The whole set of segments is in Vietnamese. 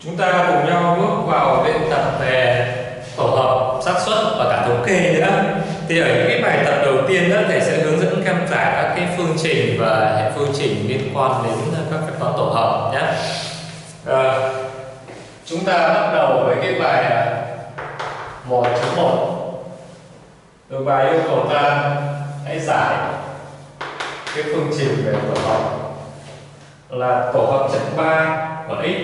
Chúng ta cùng nhau bước vào luyện tập về tổ hợp, xác suất và cả thống kê nữa. Thì ở những cái bài tập đầu tiên đó, thầy sẽ hướng dẫn các em giải các cái phương trình và hệ phương trình liên quan đến các phép toán tổ hợp nhé. Chúng ta bắt đầu với cái bài 1.1. Được bài yêu cầu ta hãy giải cái phương trình về tổ hợp là tổ hợp chất 3 của x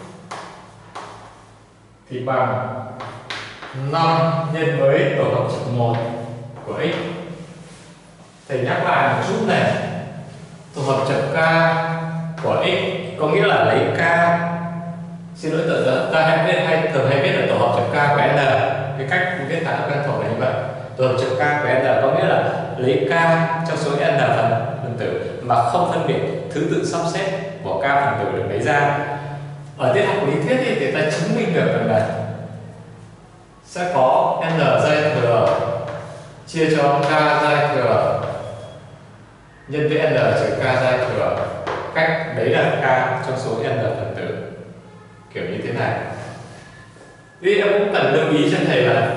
thì bằng 5 nhân với tổ hợp chất 1 của x. Thầy nhắc lại một chút này, tổ hợp chất k của x có nghĩa là lấy k, xin lỗi ta thường hay viết là tổ hợp chất k của n. Cái cách viết khá là quen thuộc là như vậy. Tổ hợp chất k của n có nghĩa là lấy k trong số n phần tử mà không phân biệt thứ tự sắp xếp của k phần tử được lấy ra. Ở tiết học lý thuyết thì ta chứng minh được rằng là sẽ có n giai thừa chia cho k giai thừa nhân với n trừ k giai thừa, cách đấy là k trong số n phần tử, kiểu như thế này. Vì em cũng cần lưu ý cho thầy là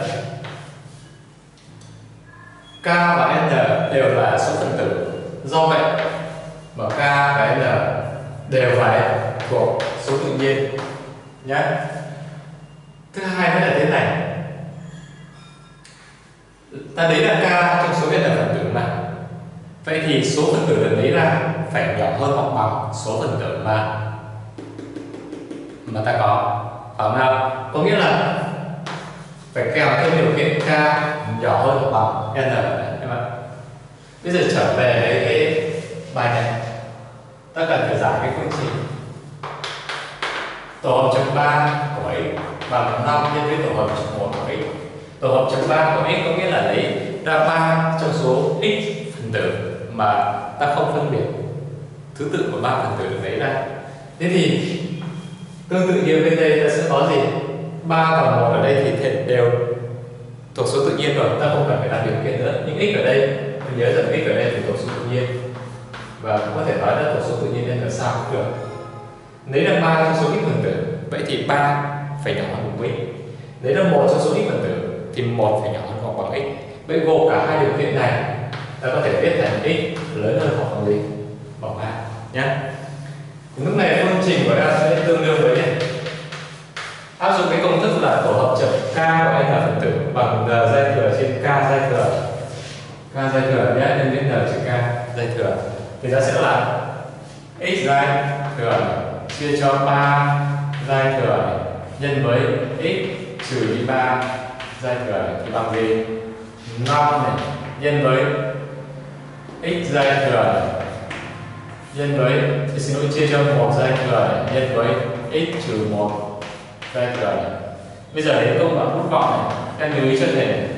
k và n đều là số phần tử, do vậy mà k và n đều phải thuộc số tự nhiên nhé. Thứ hai nữa là thế này, ta lấy là k trong số n phần tử mà, vậy thì số phần tử được lấy ra phải nhỏ hơn hoặc bằng số phần tử mà ta có, phải không nào? Có nghĩa là phải kèm theo điều kiện k nhỏ hơn hoặc bằng n em ạ. Bây giờ trở về cái bài này, ta cần phải giải cái phương trình tổ hợp chất 3 của x bằng 5 nhân với tổ hợp chất 1 của x. Tổ hợp chất 3 của x có nghĩa là lấy ra 3 trong số x phần tử mà ta không phân biệt thứ tự của 3 phần tử được lấy ra. Thế thì tương tự như bên đây ta sẽ có gì? 3 và 1 ở đây thì đều thuộc số tự nhiên rồi, ta không cần phải làm điều kiện nữa. Nhưng x ở đây, mình nhớ rằng x ở đây thì thuộc số tự nhiên, và cũng có thể nói là thuộc số tự nhiên nên là sao cũng được. Lấy ra 3 trong số x phần tử, vậy thì 3 phải nhỏ hơn với x. Lấy ra 1 trong số x phần tử thì 1 phải nhỏ hơn hoặc bằng x. Vậy gồm cả hai điều kiện này, ta có thể viết thành x lớn hơn hoặc bằng gì? Bằng 3 nhé. Lúc này phương trình của ta sẽ tương đương với này. Áp dụng cái công thức là tổ hợp chất k của n phần tử bằng n giai thừa trên k giai thừa, k giai thừa nhé, nhân với n trừ k giai thừa, thì nó sẽ là x giai thừa chia cho 3 giai thừa nhân với x trừ đi 3 giai thừa thì bằng gì? 5 này nhân với x giai thừa nhân với, xin lỗi, chia cho 1 giai thừa nhân với x trừ 1 giai thừa này. Bây giờ đến công đoạn rút gọn này, em lưu ý cho thầy này.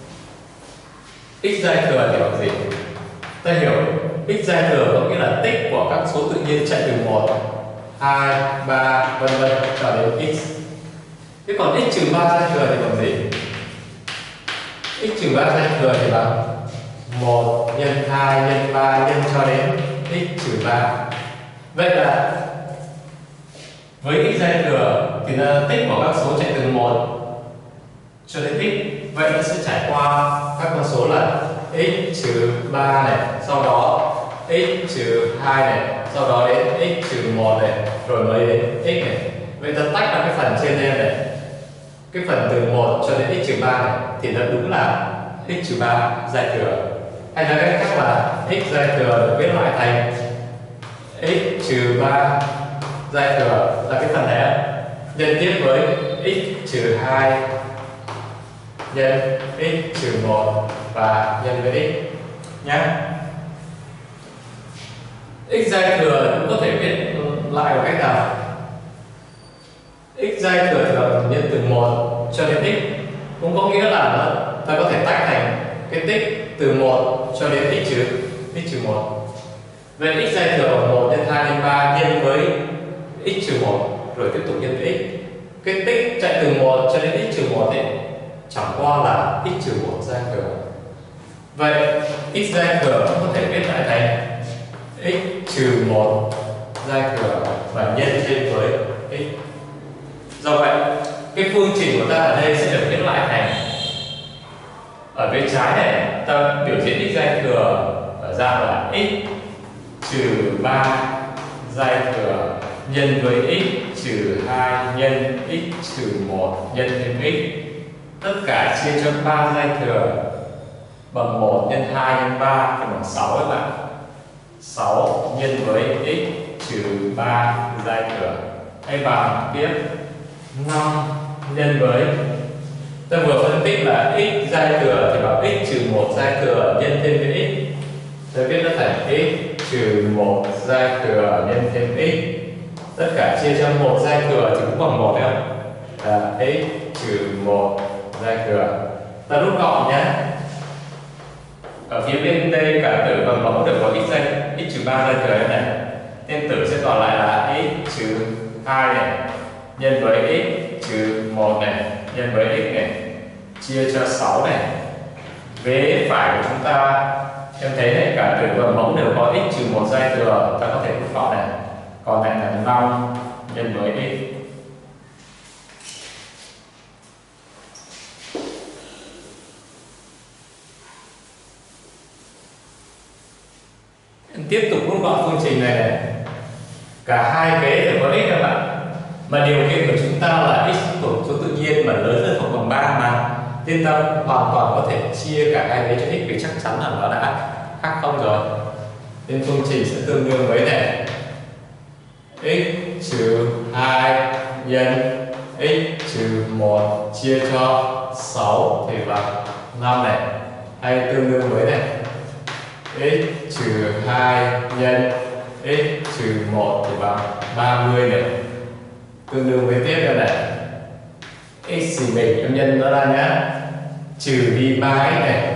X giai thừa thì bằng gì? Ta hiểu x giai thừa có nghĩa là tích của các số tự nhiên chạy từ 1, 2, 3 vân vân cho đến x. Thế còn x trừ 3 giai thừa thì bằng gì? X trừ 3 giai thừa thì bằng 1 nhân 2 nhân 3 nhân cho đến x trừ 3. Vậy là với x giai thừa thì là tích của các số chạy từ 1 cho đến x. Vậy nó sẽ trải qua các con số là x trừ 3 này, sau đó x trừ 2 này, sau đó đến x trừ 1 này, rồi mới đến x này. Vậy ta tách ra cái phần trên đây này, cái phần từ 1 cho đến x trừ 3 này thì nó đúng là x trừ 3 giai thừa. Hay nói cách khác là x giai thừa được viết lại thành x trừ 3 giai thừa là cái phần này nhân tiếp với x trừ 2 nhân x trừ 1 và nhân với x nhé. X giai thừa cũng có thể viết lại một cách nào? X giai thừa thì là nhân từ 1 cho đến x, cũng có nghĩa là ta có thể tách thành cái tích từ 1 cho đến x trừ 1. Vậy x giai thừa bằng 1 nhân 2 nhân 3 nhân với x trừ 1 rồi tiếp tục nhân với x. Cái tích chạy từ 1 cho đến x trừ 1 ấy chẳng qua là x trừ 1 giai thừa. Vậy x giai thừa cũng có thể viết lại thành x trừ 1 giai thừa và nhân trên với x Do vậy cái phương trình của ta ở đây sẽ được viết lại thành, ở bên trái này ta biểu diễn x giai thừa ở dạng là x trừ 3 giai thừa nhân với x trừ 2 nhân x trừ 1 nhân thêm x, tất cả chia cho 3 giai thừa bằng 1 nhân 2 nhân 3 thì bằng 6 các bạn. 6 nhân với x trừ 3 giai thừa hay bằng tiếp 5 nhân với, ta vừa phân tích là x giai thừa thì bằng x trừ 1 giai thừa nhân thêm với x, ta viết nó thành x trừ 1 giai thừa nhân thêm x, tất cả chia cho 1 giai thừa thì cũng bằng 1 đấy không? Là x trừ 1 giai thừa. Ta rút gọn nhé. Ở phía bên đây cả tử bằng mẫu đều có x trừ 3 giai thừa đây này. Nên tử sẽ còn lại là x trừ 2 này nhân với x trừ 1 này nhân với x này chia cho 6 này. Vế phải của chúng ta em thấy này, cả tử và mẫu đều có x trừ 1 giai thừa, ta có thể rút gọn này. Còn này là 5 nhân với x. Em tiếp tục rút gọn phương trình này này. Cả hai vế đều có x các bạn. Mà điều kiện của chúng ta là x thuộc số tự nhiên mà lớn hơn hoặc bằng 3 mà. Nên ta hoàn toàn có thể chia cả hai vế cho x vì chắc chắn là nó đã khác không rồi. Nên phương trình sẽ tương đương với này x trừ 2 nhân x trừ 1 chia cho 6 thì bằng 5 này, hay tương đương với này x trừ 2 nhân x trừ 1 thì bằng 30 này, tương đương với tiếp theo này x thì mình em nhân nó ra nhá, trừ đi 3x này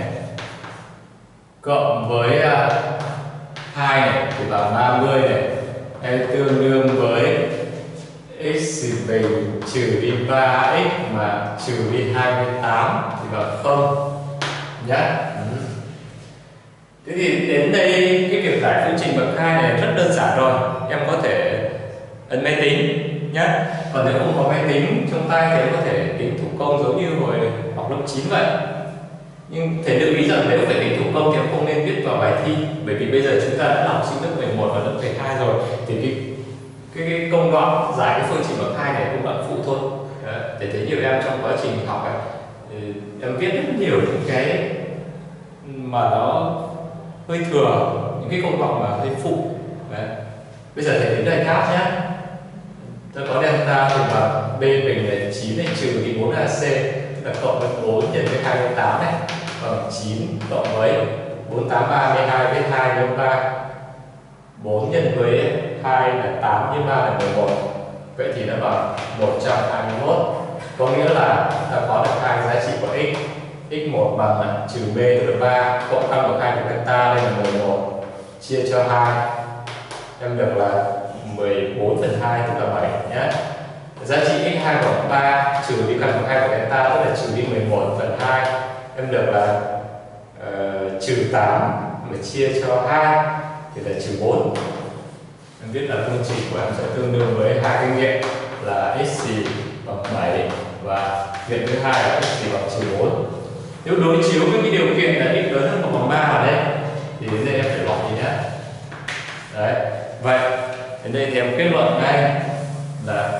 cộng với 2 này thì bằng 30 này, hay tương đương với x thì mình trừ đi 3x mà trừ đi 28 thì bằng 0 nhá. Thế thì đến đây cái việc giải phương trình bậc 2 này rất đơn giản rồi, em có thể ấn máy tính nhé. Còn nếu không có máy tính trong tay thì em có thể tính thủ công giống như hồi học lớp 9 vậy. Nhưng thầy lưu ý rằng nếu phải tính thủ công thì em không nên viết vào bài thi, bởi vì bây giờ chúng ta đã là học sinh lớp 11 và lớp 12 rồi, thì cái công đoạn giải cái phương trình bậc 2 này cũng đoạn phụ thôi. Để thấy nhiều em trong quá trình học ấy, em viết rất nhiều những cái mà nó hơi thừa, những cái công đoạn mà hơi phụ. Đấy. Bây giờ thầy đến đây khác nhé. Ta có delta thì bằng b bình là 9 này trừ đi 4ac, tức là cộng với 4 nhân với 28 này bằng 9 cộng với 4 8 32 với 2 nhân 3, 4 nhân với 2 là 8 nhân 3 là 11. Vậy thì nó bằng 121. Có nghĩa là ta có được hai giá trị của x. x1 bằng là trừ b tức là 3 cộng căn bậc 2 của delta đây là 11 chia cho 2, em được là 14 phần 2 tức là 7 nhé. Giá trị x2 bằng 3 trừ đi căn bậc 2 của delta tức là trừ đi 11 phần 2, em được là trừ 8 mà chia cho 2 thì là trừ 4. Em biết là phương trình của em sẽ tương đương với hai cái nghiệm là x gì bằng 7 và nghiệm thứ hai là x gì bằng trừ 4. Nếu đối chiếu với cái điều kiện là x lớn hơn hoặc bằng 3 ở đây thì đến đây em phải bỏ gì nhé. Đấy. Vậy đến đây thì em kết luận ngay là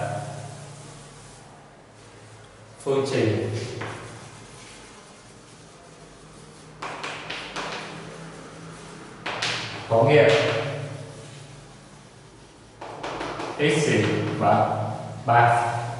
phương trình có nghiệm x gì bằng 3.